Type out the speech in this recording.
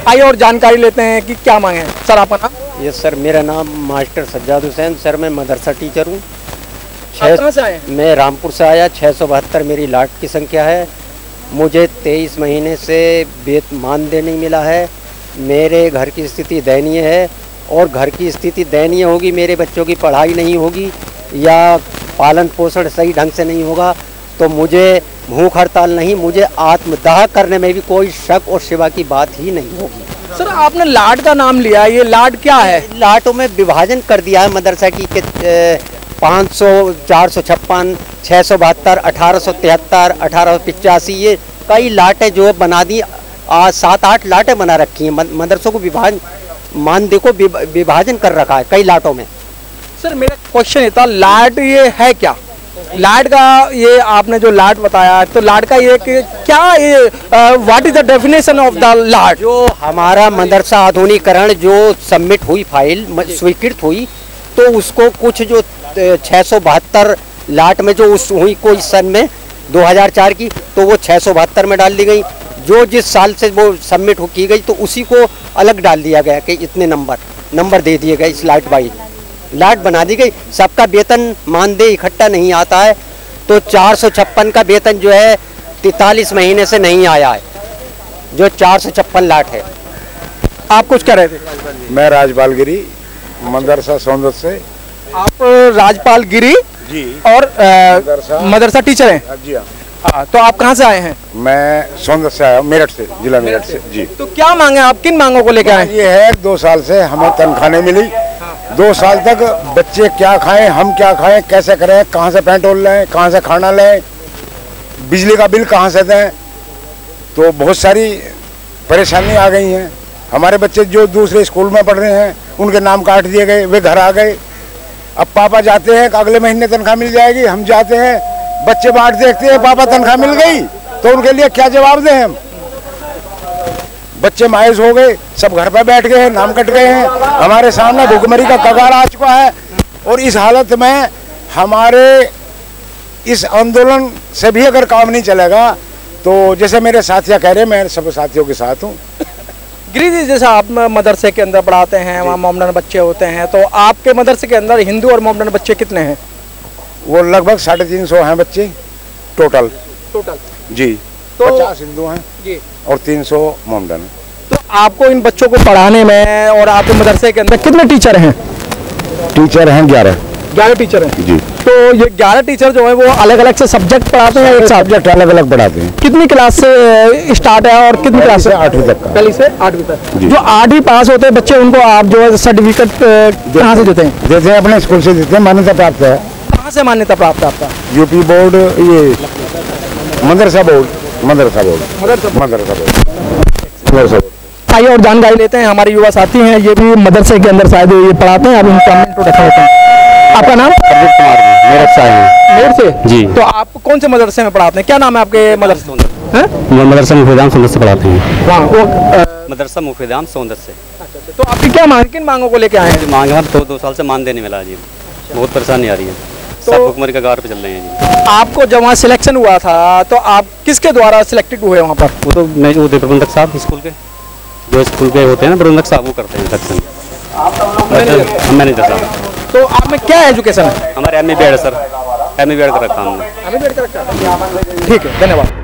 आइए और जानकारी लेते हैं कि क्या मांगे हैं। सर आपका नाम? यस सर, मेरा नाम मास्टर सज्जाद हुसैन सर, मैं मदरसा टीचर हूँ। आप कहाँ से आए हैं? मैं रामपुर से आया। 672 मेरी लाट की संख्या है। मुझे 23 महीने से मानदेय नहीं मिला है। मेरे घर की स्थिति दयनीय है और घर की स्थिति दयनीय होगी, मेरे बच्चों की पढ़ाई नहीं होगी या पालन पोषण सही ढंग से नहीं होगा तो मुझे भूख हड़ताल नहीं, मुझे आत्मदाह करने में भी कोई शक और शिवा की बात ही नहीं होगी। सर आपने लाट का नाम लिया, ये लाट क्या है? लाटों में विभाजन कर दिया है मदरसा की 500, 456, 672, 1873, 1885, ये कई लाटें जो बना दी। 7-8 लाटें बना रखी हैं। मदरसों को मानदेय को विभाजन कर रखा है कई लाटों में। सर मेरा क्वेश्चन ये था, लाट ये है क्या? लाट का ये आपने जो लाट बताया, तो लाट का ये क्या, ये what is the definition of the lot? जो हमारा मदरसा आधुनिकीकरण जो सबमिट हुई, फाइल स्वीकृत हुई, तो उसको कुछ जो 672 लाट में जो उस हुई कोई सन में 2004 की, तो वो 672 में डाल दी गई। जो जिस साल से वो सबमिट की गई तो उसी को अलग डाल दिया गया कि इतने नंबर दे दिए गए। इस लाट वाइज लाट बना दी गई। सबका वेतन मानदेय इकट्ठा नहीं आता है, तो 456 का वेतन जो है 43 महीने से नहीं आया है, जो 456 लाट है। आप कुछ कह रहे थे? मैं राजपाल गिरी, मदरसा सोंदत से। आप राजपाल गिरी जी और मदरसा टीचर हैं? जी हाँ। तो आप कहाँ से आए हैं? मैं सोंदत से आया हूँ, मेरठ से, जिला मेरठ से जी। तो क्या मांगे आप, किन मांगों को लेकर आए? ये है 2 साल से हमें तनख्वाह नहीं मिली। 2 साल तक बच्चे क्या खाएं, हम क्या खाएं, कैसे करें, कहाँ से पेट्रोल लें, कहाँ से खाना लें, बिजली का बिल कहाँ से दें, तो बहुत सारी परेशानी आ गई हैं। हमारे बच्चे जो दूसरे स्कूल में पढ़ रहे हैं उनके नाम काट दिए गए, वे घर आ गए। अब पापा जाते हैं कि अगले महीने तनख्वाह मिल जाएगी, हम जाते हैं, बच्चे बाट देखते हैं पापा तनख्वाह मिल गई, तो उनके लिए क्या जवाब दें हम? बच्चे मायूस हो गए, सब घर पर बैठ गए हैं, नाम कट गए हैं। हमारे सामने भुखमरी का कगार आ चुका है और इस हालत में हमारे इस आंदोलन से भी अगर काम नहीं चलेगा तो जैसे मेरे साथिया कह रहे हैं, मैं सब साथियों के साथ हूँ। गिरी जी, जैसा आप मदरसे के अंदर पढ़ाते हैं, वहाँ मोमडन बच्चे होते हैं, तो आपके मदरसे के अंदर हिंदू और मोमडन बच्चे कितने हैं? वो लगभग 350 हैं बच्चे टोटल जी। तो 50 हिंदू हैं जी और 300 मोमडन। तो आपको इन बच्चों को पढ़ाने में और आपके मदरसे के अंदर कितने टीचर हैं? टीचर हैं 11 टीचर हैं जी। तो ये 11 टीचर जो है वो अलग अलग से सब्जेक्ट पढ़ाते हैं? एक सब्जेक्ट अलग अलग पढ़ाते हैं। कितनी क्लास से स्टार्ट है और कितनी क्लास से? 8वीं तक का। पहली से 8वीं तक। जो 8वीं पास होते हैं बच्चे, उनको आप जो है सर्टिफिकेट कहाँ से देते हैं? देते हैं अपने स्कूल से देते हैं, मान्यता प्राप्त है। कहाँ से मान्यता प्राप्त है आपका? यूपी बोर्ड, ये मदरसा बोर्ड। आइए और जानकारी लेते हैं। हमारे युवा साथी हैं, ये भी मदरसे के अंदर शायद ये पढ़ाते हैं। अब इनका इंट्रोडक्शन लेते हैं। आपका नाम? प्रदीप कुमार, मेरठ से आए हैं। मेरठ से जी। तो आप कौन से मदरसे में पढ़ाते हैं? क्या नाम है आपके मदरसे? मदरसा मुफीदाम सोंदत से पढ़ाते हैं। हाँ, वो मदरसा मुफीदाम सोंदत से। अच्छा, तो आपकी क्या मांग, किन मांगों को लेके आए हैं? मांग है, 2 साल से मानदेय नहीं मिला जी, बहुत परेशानी आ रही है। सब भुखमरी का गार पे चल रहे हैं जी। आपको जब वहाँ सिलेक्शन हुआ था तो आप किसके द्वारा सिलेक्टेड हुए वहाँ पर? वो तो मैं जो प्रबंधक साहब स्कूल के, जो स्कूल के होते हैं ना प्रबंधक साहब, वो करते हैं सिलेक्शन। हम मैनेजर साहब। तो आप में क्या एजुकेशन है? हमारे MA BEd है सर, MA BEd कर रखा हमने। MA BEd कर रखा है। ठीक है, धन्यवाद।